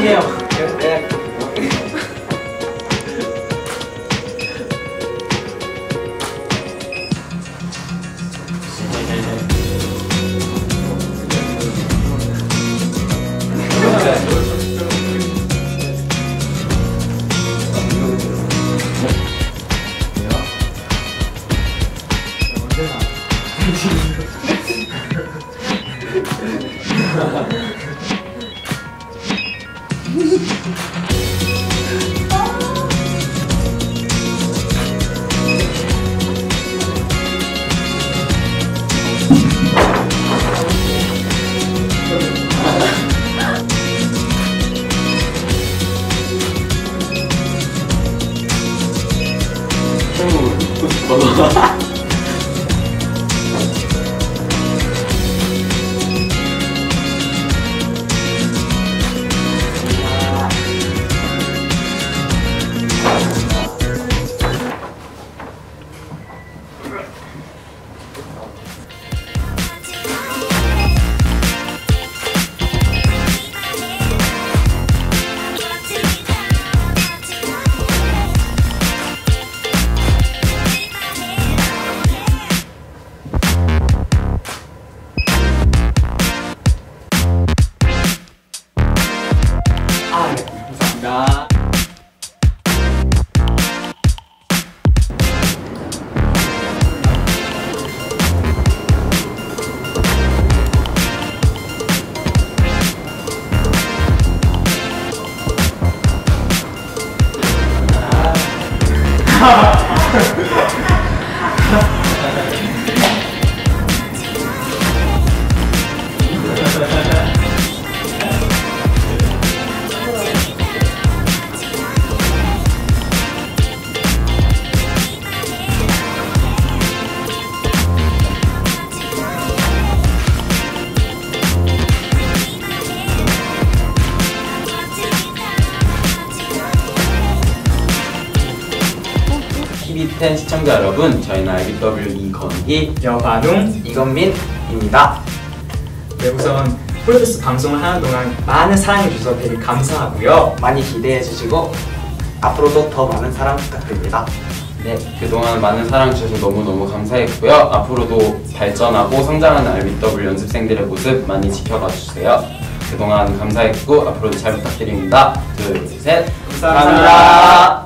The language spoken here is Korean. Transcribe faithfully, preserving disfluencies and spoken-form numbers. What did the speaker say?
해요. 네. 티비텐 시청자 여러분, 저희는 알비더블유 이건희, 여관웅, 이건민입니다. 네, 우선 폴더스 방송을 하는 동안 많은 사랑해주셔서 되게 감사하고요. 많이 기대해주시고 앞으로도 더 많은 사랑 부탁드립니다. 네, 그동안 많은 사랑 주셔서 너무너무 감사했고요. 앞으로도 발전하고 성장하는 알비더블유 연습생들의 모습 많이 지켜봐 주세요. 그동안 감사했고 앞으로도 잘 부탁드립니다. 둘, 셋, 감사합니다.